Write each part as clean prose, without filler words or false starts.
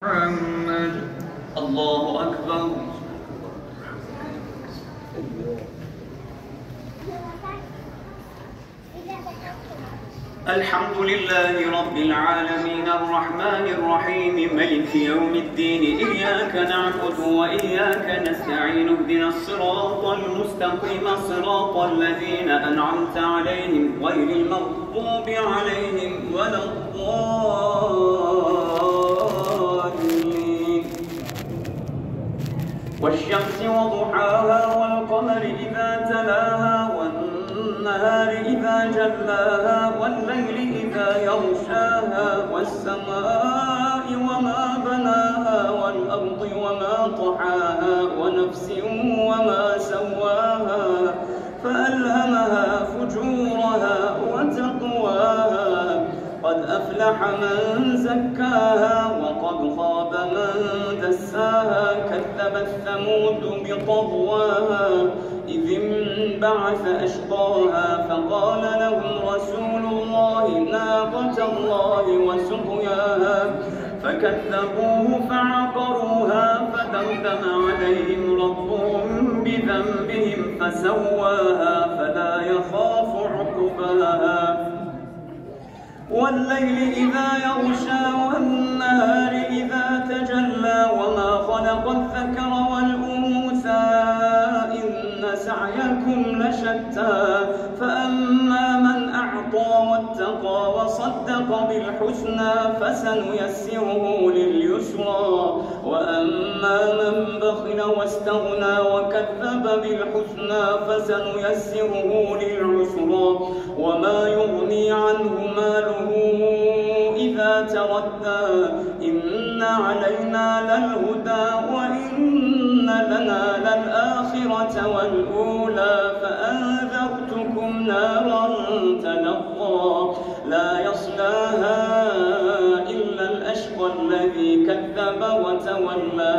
محمد. الله أكبر. الحمد لله رب العالمين الرحمن الرحيم ملك يوم الدين إياك نعبد وإياك نستعين اهدنا الصراط المستقيم صراط الذين أنعمت عليهم غير المغضوب عليهم ولا الضالين. والشمس وضحاها والقمر إذا تلاها والنهار إذا جلاها والليل إذا يغشاها والسماء وما بناها والأرض وما طحاها ونفس وما سواها فألهمها فجورها وتقواها. قد أفلح من زكاها وقد خاب من دساها. كذبت ثمود بطغواها إذ انبعث أشقاها فقال لهم رسول الله ناقة الله وسقياها فكذبوه فعقروها فدمدم عليهم ربهم بذنبهم فسواها فلا يخاف عقباها. والليل إذا يغشى والنهار إذا تجلى وما خلق الذكر والأنثى إن سعيكم لشتى. فأما من أعطى واتقى وصدق بالحسنى فسنيسره لليسرى وأما من بخل واستغنى وكذب بالحسنى فسنيسره للعسرى. وما يغني عنه ماله إذا تردى. إن علينا للهدى وإن لنا للآخرة والأولى. فأنذرتكم نارا تلظى لا يصلاها إلا الأشقى الذي كذب وتولى.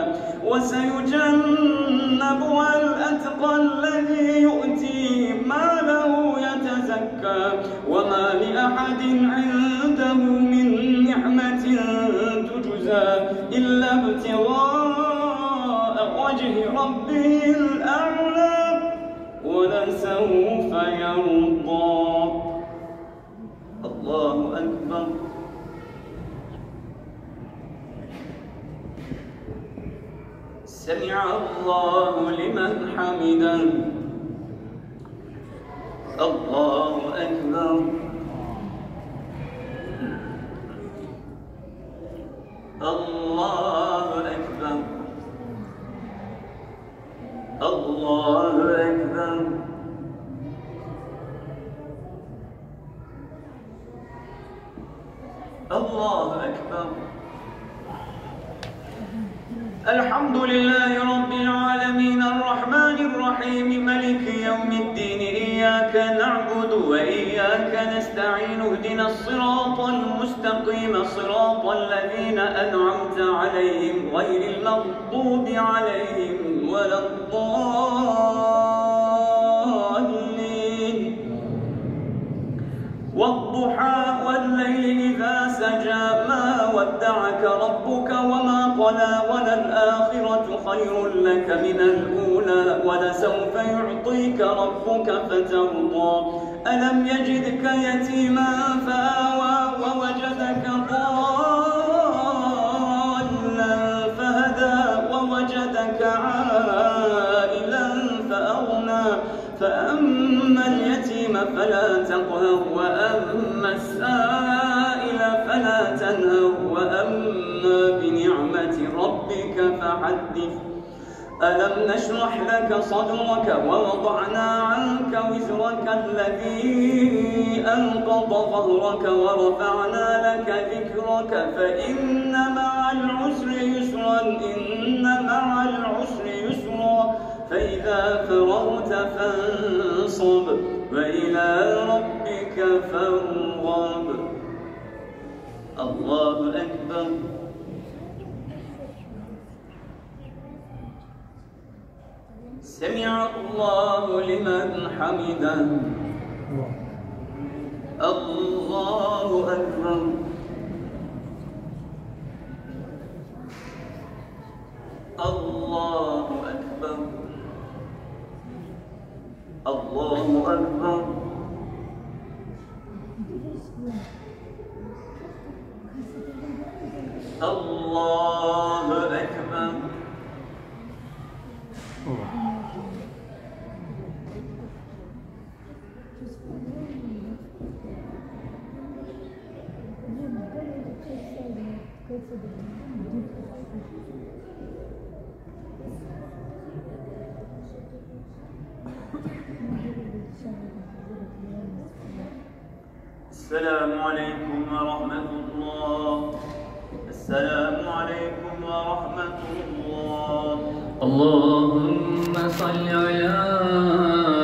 وسيجنبها الأتقى الذي يؤتي ماله يتزكى. وما لأحد عنده من نعمة تجزى إلا ابتغاء وجه ربه الأعلى ولسوف يرضى. الله أكبر. سمع الله لمن حمده. الله أكبر. الله أكبر. الله أكبر. الله أكبر. الحمد لله رب العالمين الرحمن الرحيم ملك يوم الدين إياك نعبد وإياك نستعين اهدنا الصراط المستقيم صراط الذين أنعمت عليهم غير المغضوب عليهم ولا الضالين. والضحى والليل إذا سجى ما ودعك ربك وما قلى وللآخرة خير لك من الأولى ولسوف يعطيك ربك فترضى. ألم يجدك يتيما فآوى ووجدك ضالا فهدى ووجدك عائلا فأغنى. فأما اليتيم فلا تقهر وأما السائل فلا تنهر وأما بنعمة ربك فحدث. ألم نشرح لك صدرك ووضعنا عنك وزرك الذي أنقض ظهرك ورفعنا لك ذكرك فإن مع العسر يسرا إن مع العسر يسرا. فإذا فرغت فانصب وإلى ربك فارغب. الله أكبر. سمع الله لمن حمده. الله أكبر. الله أكبر الله أكبر الله أكبر. السلام عليكم ورحمة الله. السلام عليكم ورحمة الله. اللهم صل على